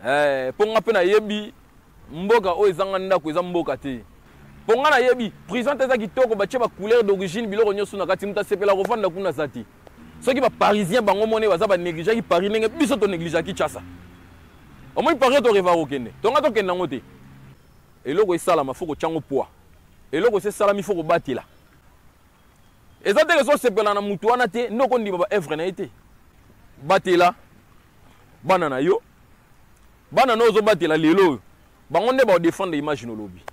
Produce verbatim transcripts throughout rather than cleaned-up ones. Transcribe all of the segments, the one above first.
eh ponga pe na yebi mboka o ezanga ndako eza mboka te ponga na yebi prison te za kitoko ba ba couleur d'origine biloko nyoso na kati muta sepela ko fanda kuna zati soki ba parisien bango mone baza ba négliger ki Paris ndenge biso to négliger ki chasa au moins Paris to reva okende tonga to kenda ngote eloko esala mafoko chango poa eloko se sala mi foko batila ezate ke so sepela na mutu wana te ndoko ndi ba evre na ete batila bana na yo bana no zo batila lelo bango nde ba défendre image no lobby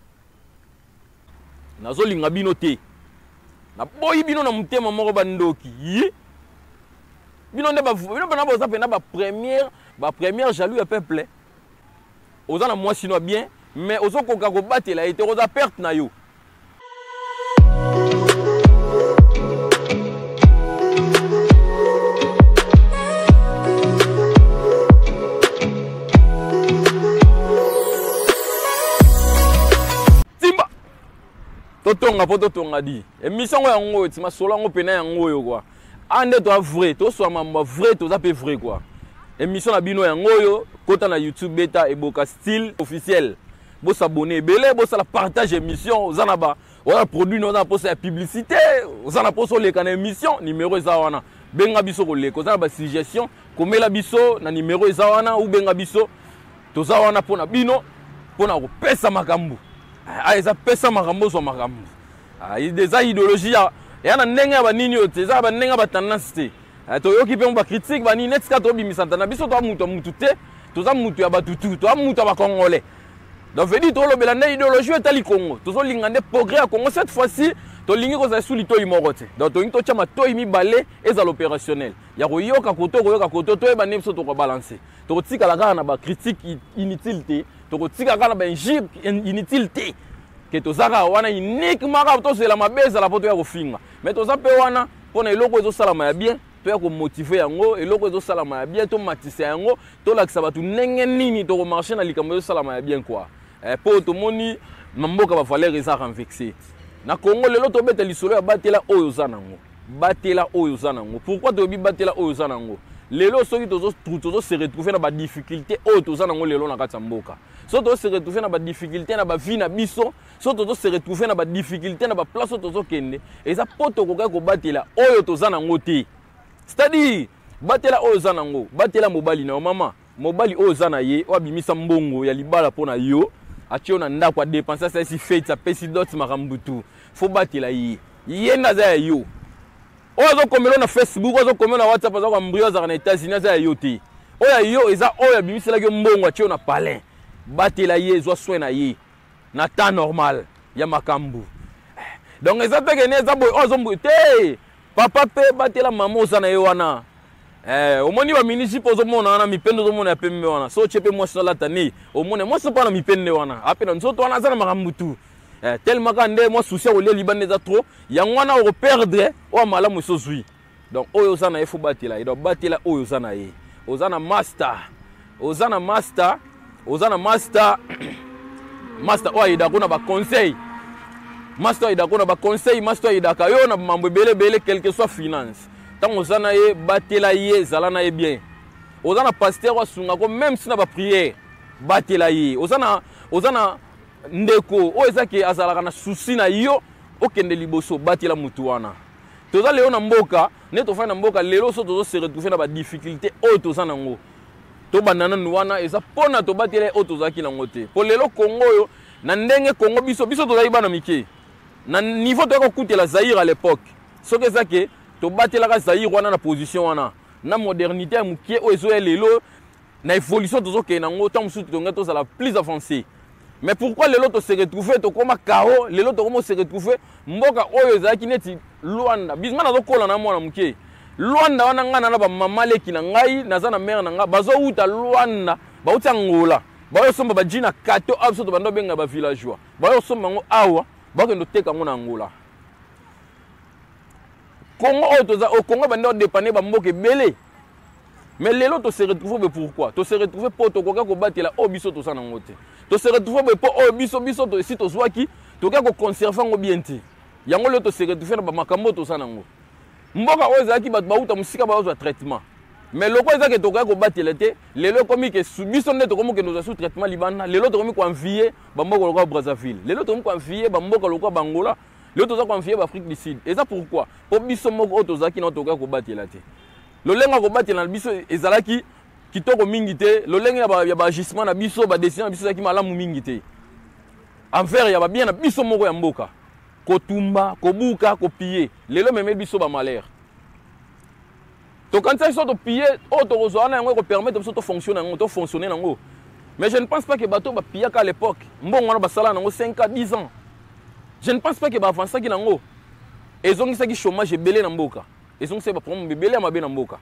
nazo linga bino te na boyi bino na mutema moko bandoki yi bino nde ba bino bana ba zapena ba première ba première jaloux ya peuple ozana moi sino bien mais ozokoka ko batela ete oza perte na yo totonga po totonga di émission yango etima solo yango pena yango yo quoi ande to vrai to so mamba vrai to za pe vrai quoi émission na bino yango yo kota na YouTube beta eboka style officiel bo s'abonner belé bo sala partage émission ozana ba wala produit no za posa ya publicité ozana poso le kana émission numéro za wana benga biso ko le ko za ba suggestion komela biso na numéro za wana ou benga biso to za wana pona bino pona ko pesa makambu ah eza pesa makambo so makambo ah des idéologie ya na ndenge ba nini yo te za ba ndenge ba tendance te to yoki pe ba critique ba ni net ka to bimisanta na biso to mutu mutu te to za mutu ya batutu to mutu ba congolais donc veut dire to lo belanda idéologie etali Congo to so lingande progrès à Congo cette fois-ci to lingi ko za suli to imorote donc to into chama to imi balé eza l'opérationnel ya ko yoka koto ko yoka koto to e ba nemso to ko balancer to tika la kana ba critique inutile te to tika kana ba injure inutile te que to zaka wana uniquement ka to c'est la mabeza la poto ya ko finga mais to za pe wana pona eloko ezo salama ya bien to ya ko motiver yango eloko ezo salama ya bien to matisa yango to lakisa batu ndenge nini to ko marcher na likambo ezo salama ya bien quoi eh po to moni mamboka ba valeur eza renvexé na Congo lelo to beta lisolo ya batela oyo zanango batela oyo zanango pourquoi to bi batela oyo zanango lelo soki tozo tozo se retrouver na ba difficulté oyo to zanango lelo na kati mboka so to se retrouver na ba difficulté na ba vie na biso so to se retrouver na ba difficulté na ba place tozo kende eza poto ko ko batela oyo to zanango te c'est-à-dire batela oyo zanango batela mobali na mama mobali oyo zana ye o bimisa mbongo ya libala pona yo atio na ndako a dépenser ça si fait ça pesi d'autres makambutu faut batela ye ye na za yo ozo komelo na Facebook ozo komelo na WhatsApp ozo kwambrio za na États-Unis za yo te oya yo eza oya bimisela ke mbongo atio na palais batela ye zo soin na ye na temps normal ya makambu donc eza peke neza boy ozo mbute papa pe batela mama za na ye wana eh omoni ba municipal ozo mona na mipendo zo mona ya pembe wana so chepe moi so la tani omone moi so pa na mipende wana apena nzoto wana za na makambu tu eh tellement ka nde moi souci o le libane za trop ya ngwana o perdre o malamu so zui donc oyo za na ye fo batela et donc batela oyo za na ye ozana master ozana master ozana master master o ida kuna ba conseil master ida kuna ba conseil master ida ka yo na mambo bele bele quel que soit finance tant ozana ye batela ye zala na ye bien ozana pasteur wa sunga ko même si na ba prière batela ye ozana ozana ndeko o ezaki azalaka na souci na yo okende liboso batela mutu wana toza leo na mboka ne to fa na mboka lelo so tozo se retrouver na ba difficulté o toza nango to banana nuwana eza pona to batela o tozaki nango te po lelo Congo yo na ndenge Congo biso biso tozali bana mike na niveau to ko kutela Zaïre à l'époque so que ça que to batela ka Zaïre wana na position wana na modernité ya mukie o ezo lelo na évolution tozo ke nango tant musu to ngato za la plus avancée. Mais pourquoi les lots se retrouver to koma kao les lots comment se retrouver mboka oyo ezaki neti Luanda bizima nazo kola na mwana muke Luanda wana ngana na ba mama leki na ngai naza na mère na nga bazo uta Luanda ba uta ngola ba yo somba ba jina kato abso to bando benga ba villageois ba yo somba ngo awa ba kendo teka ngo na ngola Congo oyo toza o Congo bando dépanner ba mboka belé. Mais les lots se retrouvent pourquoi? To se retrouver pour to koka ko batela o biso to sana ngote. To se retrouver pour o biso biso to si to zwaki to koka ko conserver ngo bien te. Yango le to se retrouver na ba makambo to sana ngo. Mboka o ezaki bat ba uta musika ba ozwa traitement. mais loko ezaki tokoya kobatela te lelo komi ke biso nde tokomi ke nous sous traitement libana lelo tokomi ko envier bamboka lokwa Brazzaville lelo tokomi ko envier bamboka lokwa Bangola lelo toza ko envier ba Afrique du Sud et ça pourquoi pour biso moko o tozaki na tokoya kobatela te lolenga kobatela biso ezalaki kitoko mingi te lolenga ya ba agissement na biso ba décision na biso ezalaki malamu mingi te envers ya ba bien na biso moko ya mboka kotumba kobuka kopiller lelo meme biso ba malheur. Donc quand ça sort de piller, auto rozana yango ko permettre de fonctionner yango, de fonctionner yango. Mais je ne pense pas que bateau ba piller qu'à l'époque. Mbongo wana ba sala yango cinq à dix ans. Je ne pense pas que ba avancer ki nango. Et zongi sa ki chômage belé na mboka. Et zongi sa ba problème belé ma be na mboka.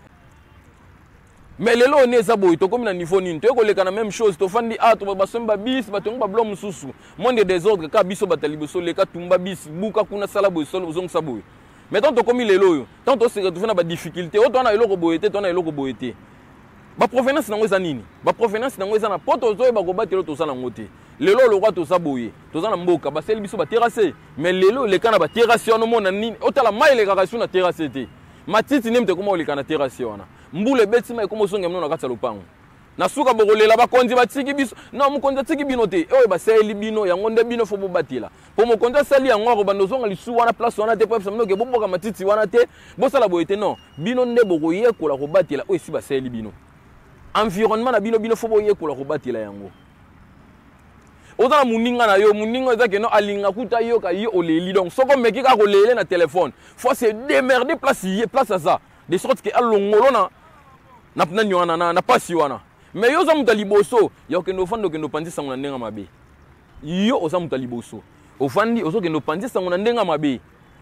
Mais lelo on est zaboy to comme na niveau nini to ko leka na même chose to fandi ah to ba somba bis ba to ba blom mususu. Monde de désordre ka biso bataliboso leka tumba bis buka kuna sala boy solo zongi sa boy. Mais tant que comme il est là, tant que se retrouve dans des difficultés, autant on a eu le boété, on a eu le boété. Ma provenance dans les années, ma provenance dans les années, pas tous les bagoba qui sont dans le côté. Les lois le roi tous aboyés, tous dans le boca, basel biso ba terrassé. Mais les lois les cannes ba terrassé on mon ani, autant la maille les garations na terrassé té. Ma titi n'aime comment les cannes terrassé on a. Mboule beti ma comment sont gamno na kata lopango. Na suka bogole la ba konzi ba tiki biso. Non mo konza tiki bino té. Eh ba seli bino ya ngonde bino fo bo batila. Po mo konza sali ya ngoro ba nozonga lisu wana place wana te po samno ke boboka matiti wana te. Bo sala boyete non. Bino nde bogoye ko la ko batila o si ba seli bino. Environnement na bino bino fo boye ko la ko batila yango. Oza muninga na yo muninga za ke no alinga kuta yo ka yo oleli donc soko meki ka ko lele na téléphone. Faut se démerder place y place à ça. De sorte que alongolo na na pna nywana na na pasi wana. Mais yo za mutaliboso yo ke no fando ke no pandi sango na ndenga mabe. Yo oza mutaliboso. Ofandi ozo ke no pandi sango na ndenga mabe.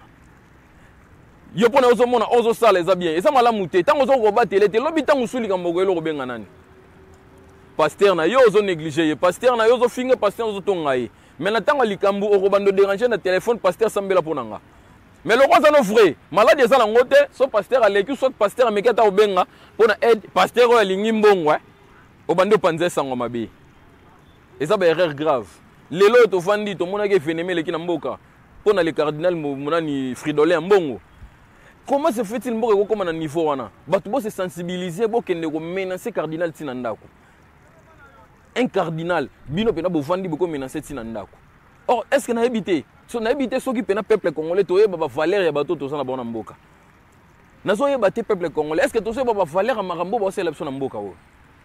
Yo pona ozo mona ozo sala eza bien. Eza malamu te. Tango ozo ko batele te lobi tango suli ka mboko elo ko benga nani. Pasteur na yo ozo négliger, pasteur na yo ozo finge pasteur ozo tonga ye. Mais na tango likambu oko bando déranger na téléphone pasteur sambela ponanga. Mais le roi ça no vrai. Malade eza na ngote, so pasteur aleki so pasteur amekata obenga pona aide pasteur o alingi mbongwa. Obando panze sango mabe. Et ça ba erreur grave. Lelo to fandi to mona ke phénomène leki na mboka. Pona le cardinal monani Fridolin mbongo. Comment se fait-il mboka ko comme na niveau wana? Batu bo se sensibiliser bo kende ko menacer cardinal tina ndako. Un cardinal bino pena bo fandi bo ko menacer tina ndako. Or est-ce que na habité? So na habité so ki pena peuple congolais to yeba ba valeur ya bato to sana bona mboka. Na so yeba te peuple congolais est-ce que to so yeba ba valeur ya marambo ba célébration na mboka wo?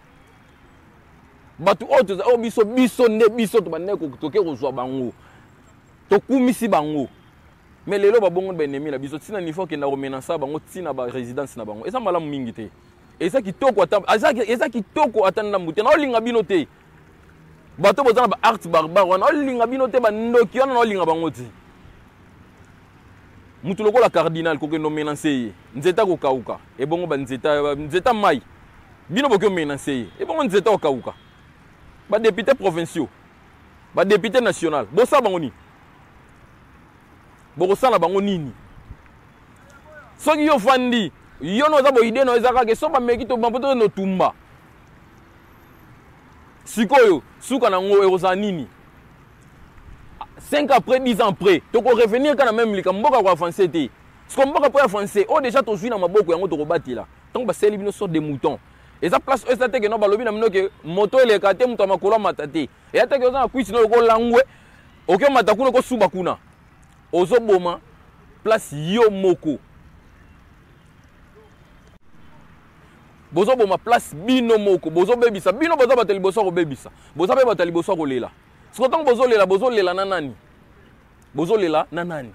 Batu o to o biso biso ne biso to bande ko to ke rozwa bango to kumisi bango mais lelo ba bongo ba ennemi na biso tina niveau ke na ko menacer bango tina ba résidence na bango eza malamu mingi te eza kitoko ata eza kitoko atanda mute na olinga bino te bato bozana ba art barbare wana olinga bino te ba ndoki wana na olinga bango te mutu lokola cardinal ko ke no menacer nzeta ko kauka e bongo ba nzeta nzeta mai bino bokyo menacer e bongo nzeta ko kauka. Ba député provinciaux, ba député national, bo sa bango ni. Bo sa la bango nini. Soki yo fandi, yo no za bo ide no ezaka ke so ba meki to bampoto no tumba. Sikoyo, suka na ngo erosa nini. cinq après, dix ans après, to ko revenir kana même lika mboka ko avancer te. Parce que mboka po avancer, o déjà to zui na maboko yango to ko batila. Tant ba seli bino sort des moutons. Et ça place esa te ke no balobi na mino ke moto ele kate muto makolo matate e ata ke oza na kwisi no ko langwe oke matakuna ko suba kuna ozo boma place yo moko bozo boma place bino moko bozo bebisa bino bozo batali boso ko bebisa bozo be batali boso ko lela siko tango bozo lela bozo lela na nani bozo lela na nani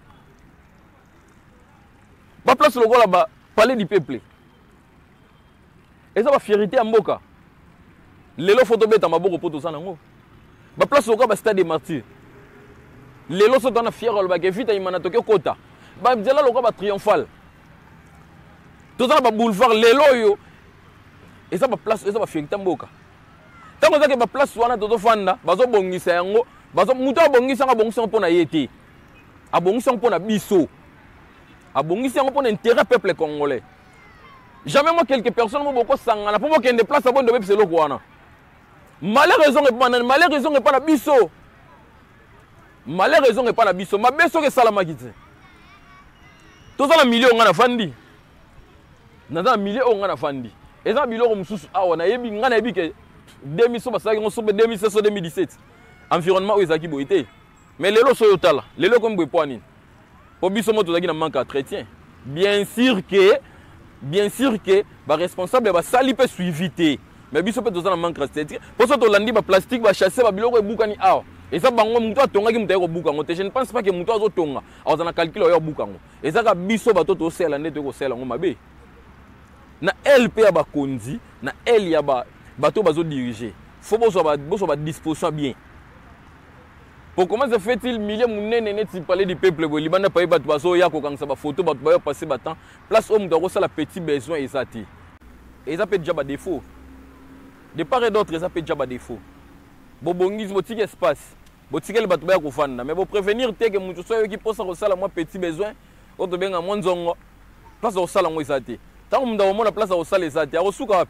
ba place lokola ba palais du peuple. Et ça va fierté à mboka. Lelo photo beta maboko poto sana ngo. Ba place au ba stade des martyrs. Lelo so tana fier lo ba ke vita imana toke kota. Ba mzela lo ba triomphal. Tout ça ba boulevard lelo yo. Et ça ba place et ça va fierté mboka. Tango za ke ba place wana toto fanda bazo bongisa yango bazo muto bongisa nga bongisa mpona yete. Abongisa mpona biso. Abongisa mpona intérêt peuple congolais. Jamais moi quelques personnes m'ont beaucoup sangana pour moi qu'il y ait des places à bon de web c'est le quoi. Malheureusement et pas malheureusement et pas la biso. Malheureusement et pas la biso. Ma beso que salama kiti. Tout ça la milieu on a fandi. Nada milieu on a fandi. eza biloko mususu awa na yebi ngana yebi ke deux mille so basaki ngo sobe deux mille seize deux mille dix-sept environnement oyo ezaki boye te mais lelo so yotala lelo comme boye po nini po biso mo tozaki na manque entretien bien sûr que bien sûr que ba responsable ba sali pe suivi te mais biso pe tozana manque entretien po so to landi ba plastique ba chasser ba biloko ebukani awa eza bango mutu atongaki mutu ayeko buka ngo te je ne pense pas que mutu azotonga azana calcul oyo buka ngo ezaka biso bato to sela ndete ko sela ngo mabe na L P ya bakonzi na L ya ba bato bazo diriger faut boso ba boso ba disposition bien pour comment se fait-il milliers munene neti parler du peuple bo libanda pa bato bazo ya ko kangisa ba photo bato ba passer ba temps place homme doit ça la petit besoin ezati eza pe déjà ba défaut de part et d'autre eza pe déjà ba défaut bo bongisi bo tiki espace bo tiki le bato ba ko fanda mais bo prévenir te que mutu so yo ki posa ko sala moi petit besoin o to benga monzongo place ko sala ngo ezati tant que nous avons place au salle les athées, au souk,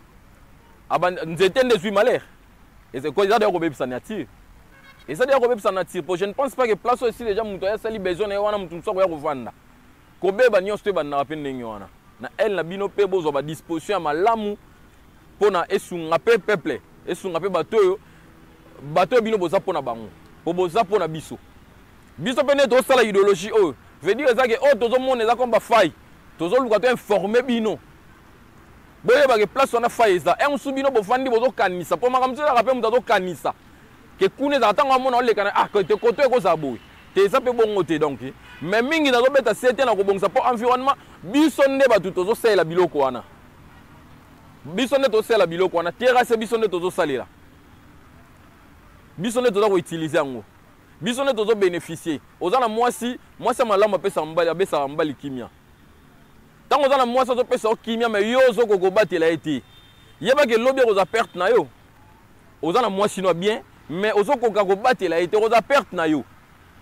nzete ndezu malheur. Et c'est quoi ça d'ailleurs qu'on sa nature. Et ça d'ailleurs qu'on sa nature. Je ne pense pas que place aussi déjà muto ya sali besoin na wana mutu so ya kovanda. Kobe ba nyonso te ba na rapende ngwana. Na elle na bino pe bozo ba disposition ya malamu pona esunga pe peuple, esunga pe bato yo. Bato bino boza pona bango. Po boza pona biso. Biso pe ne to sala idéologie o. Veut dire ça que oh tozo monde za comme ba faille. Tozo luka to informer bino boye ba ke place on a faïza et on subino bo fandi bozo kanisa po makamse la rappel muto kanisa ke kune za tanga mona ole kana ah ko te koto ko za boye te ça pe bongo te donc mais mingi na zo beta sete na ko bongisa po environnement biso nde ba tozo sala biloko wana biso nde to sala biloko wana terrasse biso nde tozo salela biso nde tozo ko utiliser ngo biso nde tozo bénéficier ozana mwasi mwasi malamu pesa mbali abesa mbali kimia. Tant que vous moi ça peut se kimia mais yo zo ko batela été yeba ke lobby ko za perte na yo ozana moi sino bien mais ozo ko ka ko batela été ko za perte na yo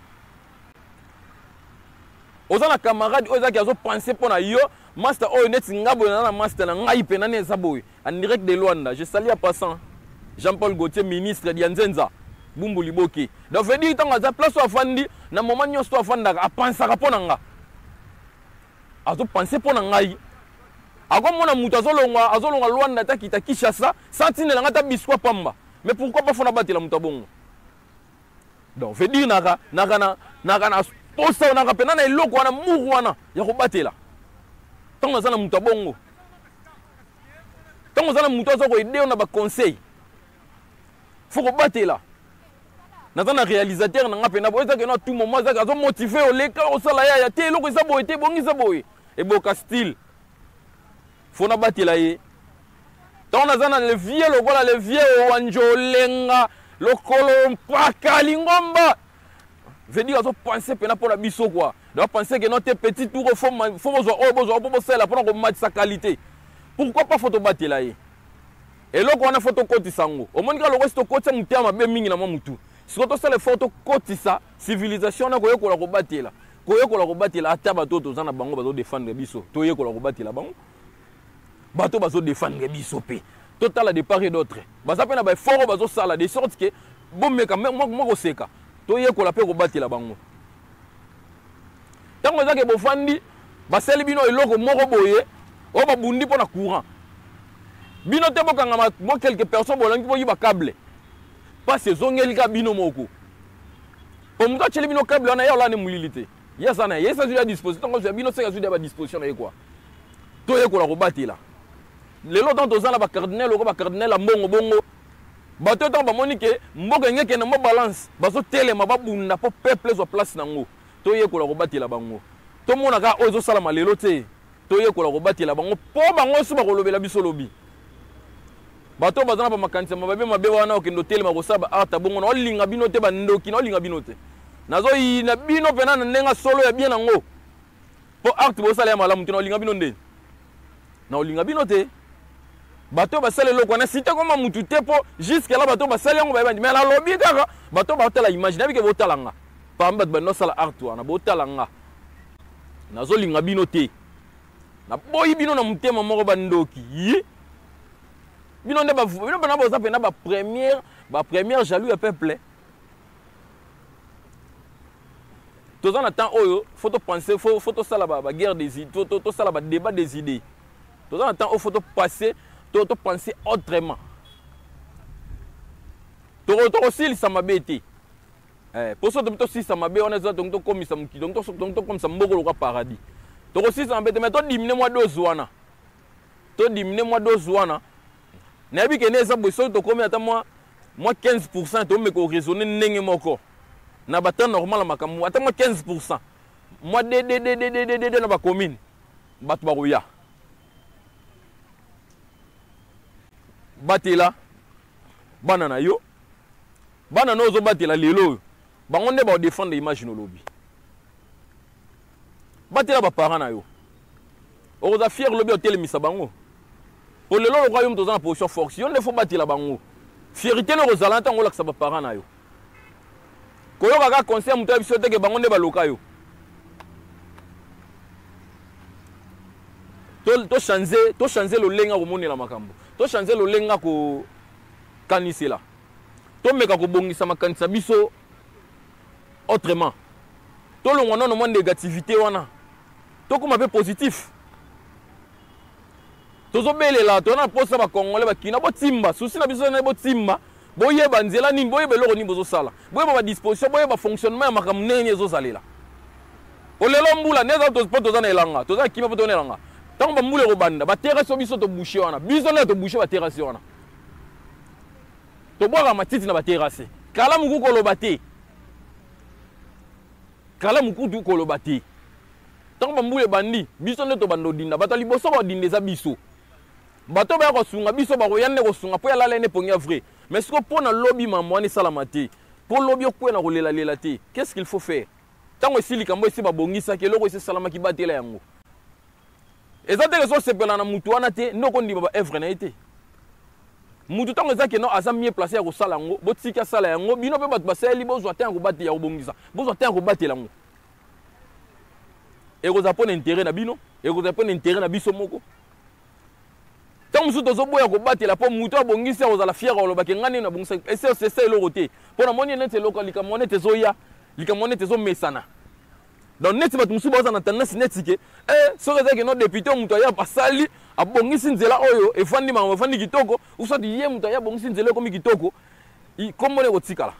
ozana camarade oza ki azo penser pour na yo master o net ngabo na master na ngai pe na ne saboy en direct de Luanda je salue à passant Jean-Paul Gauthier ministre de Nzenza Bumbu Liboki donc veut dire tant que za place afandi na moment nyonso afanda a penser ka pona nga azo penser pour ngai ako mona mutu azolongwa azolongwa Luanda ta kita Kinshasa santine nga ta biswa pamba mais pourquoi pas fona batela mutu bongo donc veut dire naka naka na naka na posa naka pena na eloko wana muru wana ya ko batela tango zana mutu bongo tango zana mutu azoko idée na ba conseil faut ko batela nazana réalisateur na nga pena bo ezaka na tout moment ezaka zo motiver o leka o sala ya ya te eloko eza boye te bongisa boye et boka style faut na batela ye tant nazana le vieux lokola le vieux wanjolenga lokolo mpaka lingomba veut dire azo penser pena pour la biso quoi doit penser que notre petit tour faut faut besoin oh besoin pour cela pour ko match sa qualité pourquoi pas photo batela ye et loko wana photo koti sango au moins ka loko sto koti mutema be mingi na mamutu surtout ça les photos kotisa civilisation na koyo kola ko batela koyo kola ko batela ata bato tozana bango bazo défendre biso toye kola ko batela bango bato bazo défendre biso pe total à de part et d'autre baza pe na ba fort bazo sala de sorte que bon meka moi moi ko seka toye kola pe ko batela bango tango za ke bo fandi ba seli bino eloko moko boye o ba bundi pona courant bino te bokanga mo quelques personnes bolangi bo yiba câble parce que zongeli ka bino moko pour muta cheli bino câble on a ya la ne mulilité yesa na yesa zu ya disposition donc bino se ka zu ya ba disposition na quoi to ye ko la ko batela lelo tant ozala ba cardinal ko ba cardinal mbongo bongo bato tant ba monike mboka ngeke na mo balance bazo telema ba bunda po peuple zo place nango to ye ko la ko batela bango to mona ka ozo sala malelo te to ye ko la ko batela bango po bango su ba ko lobela biso lobi bato bazana pa makanisa mababe mabe wana okendo telema ko saba ata bongo na olinga bino te bandoki na olinga bino te nazo yi na bino pena na ndenga solo ya bien nango po acte bo sala ya malamu te na olinga bino nde na olinga bino te bato basale loko na site koma mutu te po jusque là bato basale yango ba mais la lobby kaka bato ba tala imagine bike bo talanga pamba ba no sala art wana bo talanga nazo linga bino te na boyi bino na mutema moko bandoki yi bino nde ba bino bana boza pena ba première ba première jaloux ya peuple tozana temps oyo faut to penser faut faut to sala ba guerre des idées to to sala ba débat des idées toza na temps oyo faut topasser topenser autrement tokosilisa mabe te po so tosilisa mabe wana eza tongo tokomisa mokili tongo tokomisa mboka loka paradis tokosilisa mabe te mais todimine mwa dose wana todimine mwa dose wana nayebi kende eza boye soki tokomi ata mwa mwa quinze pour cent tomeka oraisonne ndenge moko na batemps normal ya makambo ata mwa quinze pour cent mwa dededededede na bacommune bato bakoya batela bana na yo bana na ozobatela lelo oyo bango nde baodefendre image no lobi batela baparent na yo okoza fier lobi otelemisa bango po lelo lokwa yo moto oza na position force yo nde fo batela bango fierité no kozala ntango olakisa baparent na yo koyoka kaka conseil moto ya biso teke bango nde baloka yo tochange lolenga komonela makambo tochange lolenga kokanisela tomeka kobongisa makanisa biso autrement tolongwa nono mwa négativité wana tokoma mpe positif tozobelela tona mposa bakongole bakina botimba susi na biso na botimba boyeba nzela nini boyeba eloko nini bozosala boyeba badisposition boyeba fonctionnement ya makambo ndenge ezozalela olelo mbula neza mpo toza na elanga toza na kima mpo toza na elanga ntango bambula ekobanda baterasi biso tobushe wana biso nde tobushe baterasi wana tobwaka matiti na baterasi kala moku koloba te kala mokutu koloba te ntango bambula ebandi biso nde tobanda odinda bato liboso baodinda eza biso bato baya kosunga biso bakoya nde kosunga mpo yalala ene pongi ya vrai mais siko mpo na lobi mambo wana esalama te mpo lobi okwena kolelalela te qu'est-ce qu'il faut faire ntango esi likambo esi babongisaki eloko esi esalamaki batela yango eza teke sosepela na mutu wana te nde okondima baevre na ye te mutu ntango eza keno aza mie place ya kosala yango botiki asala yango bino mpe bato basaleli bozwa te ya kobatela ya kobongisa bozwa te ya kobatela yango ekozala mpo na intere na bino ekozala mpo na intere na biso moko ntango mosusu tozoboya kobatela mpo mutu abongisi akozala fiere olobaki nga nini abongisa ese eloko te mpo na moni neti eloko likambo neti ezoya likambo neti ezomesana donc neti bato mosusu baza na tendance neti ke soki ezaki no député moto aya basali abongisi nzela oyo efandi makambo efandi kitoko usati ye moto aya abongisi nzela ekomi kitoko kombo ne kotikala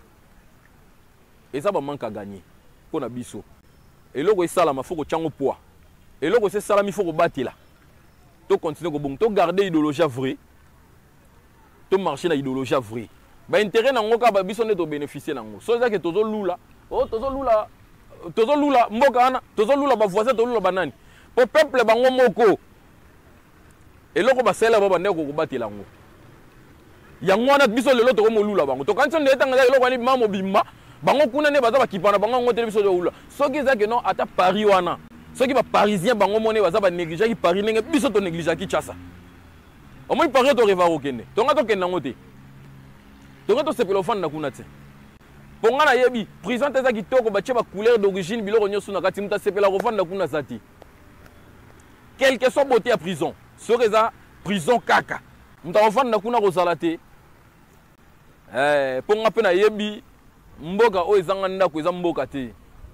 eza bamanke a gagné mpo na biso eloko esalama fo kotyango poids eloko esi esalami fo kobatela tocontinue kobonga togarde idéologie vrai tomarche na idéologie vrai baintérêt nango kaka biso nde tobénéficie nango so ezaki tozolula o tozolula tozolula mboka wana tozolula bavoisin tozolula banani po peuple bango moko eloko basalela ba bande kokobatela yango yango wana biso lelo tokomolula bango tokanisi nde etanga eloko wani bima mobimba bango kuna nde baza bakipana bango yango te biso tozolula soki ezaki no ata Paris wana soki baparisien bango mone baza banégligeaki Paris ndenge biso tonégligeaki Kinshasa omoi Paris toreva kokende tonga tokende yango te tonga tosepela ofanda kuna te mpo nga nayebi prison te eza kitoko batie bacouleur d'origine biloko nyonso na kati moto asepela kofanda kuna za te quelque soit beauté ya prison soki eza prison kaka moto akofanda kuna kozala te mpo nga mpe nayebi mboka oyo ezanga ndako eza mboka te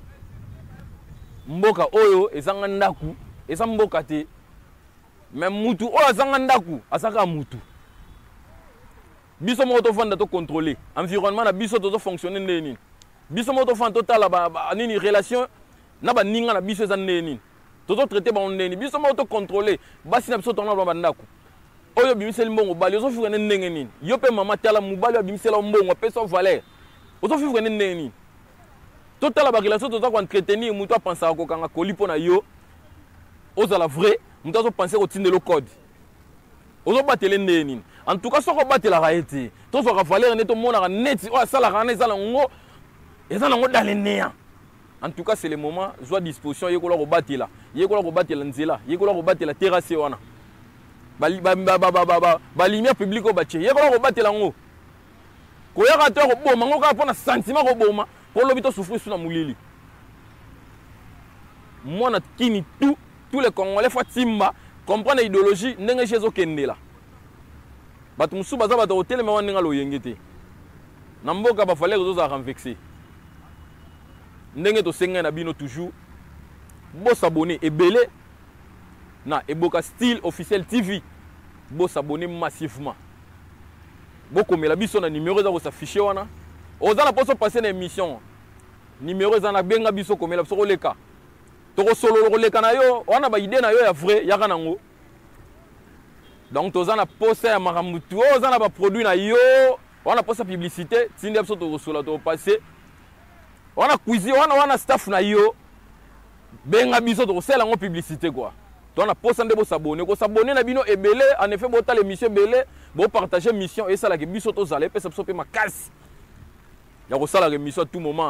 mboka oyo ezanga ndako eza mboka te mais mutu oyo azanga ndako azaka mutu biso moko tovanda tocontrôler environnement na biso tozofonctionne ndenge nini biso moko tovanda totala nini relation na baninga na biso eza ndenge nini tozotraite bango ndenge nini biso moko tocontrôler basi na biso tongana bandako oyo obimiseli mbongo bali ozofivre nde ndenge nini yo mpe mama tala mobali abimisela mbongo apesa valeur ozofivre nde ndenge nini totala barelation toza koentretenir moto apensaka kokanga koli mpo na yo ozala vrai moto azopense kotindela code ozobatele ndenge nini en tout cas soko obatelaka ye te tozwaka valeur nde tomonaka neti oyo asalaka wana eza nango eza nango dans le néant. En tout cas c'est le moment zwa disposition yekola kobatela yekola kobatela nzela yekola kobatela terrasse wana balumière publique oyo batie yekola kobatela ngo koyaka te koboma ngo kaka mpo na sentiment koboma mpo lobi tosouffrir su na molili mwana kini tout tous les Congolais fois timba comprendre idéologie ndenge chez ezokendela bato mosusu baza bato kotelema wana ndenge aloyenge te na mboka bafale kozozala renvexe ndenge tosengai na bino toujours bosabone ebele na Eboka Style officiel T V. Bo s'abonner massivement. Bo komela biso na numéro za ko s'afficher wana. Oza na poso passer na émission. Numéro za na benga biso komela biso ko leka. Toko solo ko leka na yo, wana ba idée na yo ya vrai ya kanango. Donc toza na posa ya maramutu, oza na ba produit na yo, wana posa publicité, tindi biso to solo to passer. Wana cuisine, wana wana staff na yo. Benga biso to sela ngo publicité quoi. Toi na posa ndebo s'abonner, ko s'abonner na bino ebele, en effet bo ta l'émission belé, bo partager mission et ça la ke biso to zale pe so pe makasi. Ya ko sala émission à tout moment.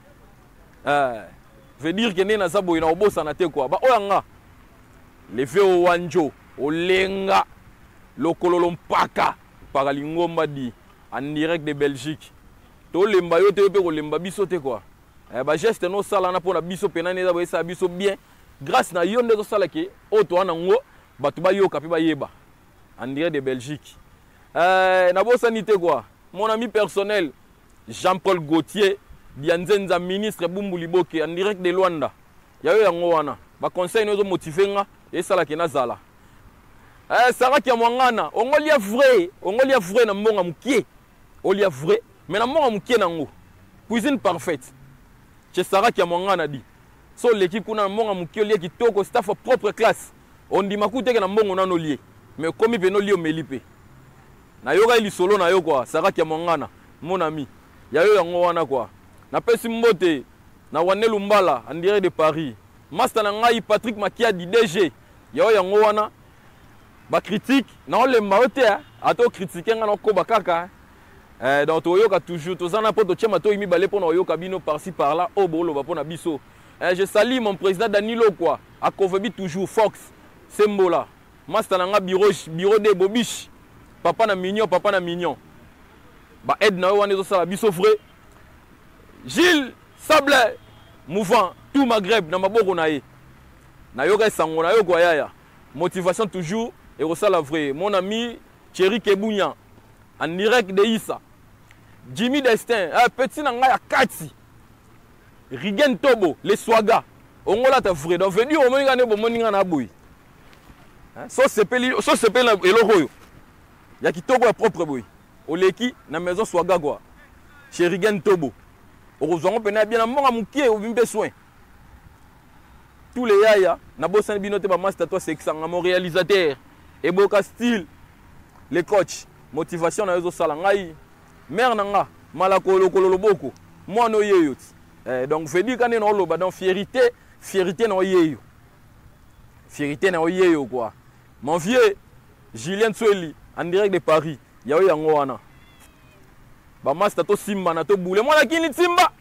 Euh, veut dire que na zabo ina obosa na te quoi. Ba oyanga. Levé au wanjo, au lenga, lokololo mpaka, paralingomba di en direct de Belgique. To lemba yo te pe ko lemba biso te quoi. Eh ba geste no sala na pona biso penane za bo esa biso bien. Grâce na yo ndezo sala ke o to wana ngo batu ba yo kapi ba yeba en direct de Belgique. Euh na bo sanité quoi. Mon ami personnel Jean-Paul Gauthier Dianzenza ministre Bumbuli Boke en direct de Luanda. Ya yo yango wana. Ba conseil nozo motiver nga et sala ke nazala. Eh Sarah ki amwangana, ongolia vrai, ongolia vrai na mbonga mukie. Olia vrai, mais na mbonga mukie nango. Cuisine parfaite. Chez Sarah qui amwangana di. So l'équipe kuna mbonga mukie olia kitoko staff propre classe. On dit makute ke na mbongo nano lié. Mais comme il no lié omelipe. Na yoga ili solo na yo quoi, Sarah ki amwangana, mon ami. Ya yo yango wana quoi. Na pesi mbote na wane Lumbala en direct de Paris. Master na ngai Patrick Makia di D G. Ya yo yango wana. Ba critique na on le maote ato critiquer nga ko bakaka. Eh donc to yoka toujours to zana poto chema to imi balé pour na yoka bino par-ci par-là au bolo ba pona biso. Eh je salue mon président Danilo quoi. A Kovebi toujours Fox Sembola. Master na nga bureau bureau de Bobiche. Papa na mignon, papa na mignon. Ba aide na wana zo sala biso vrai. Gilles Sablé mouvant tout Maghreb na maboko na ye. Na yoka sango na yo kwa yaya. Motivation toujours et au la vrai. Mon ami Thierry Kebounya en direct de Issa. Jimmy Destin, un petit nanga Kati. Rigen Tobo, les Swaga. Ongola ta vrai. Donc venir au moninga ne bo moninga na boy. So sepeli, so sepeli eloko yo. Ya kitoko ya propre boy. Oleki na maison Swaga quoi. Chez Rigen Tobo. Heureusement pena bien na monga mukie ou bimbe soin. Tous les yaya, na bosan binote ba master toi c'est que mon réalisateur Eboka Style, les coachs, motivation na yozo sala ngai, mère nanga, malakolo kololo boko, moi no yeyo. Eh donc veut dire quand on loba donc fierté, fierté no yeyo. Fierté no yeyo quoi. Mon vieux Julien Tsweli en direct de Paris, yayo yango wana. Ba master to simba na to boule, moi la kini simba.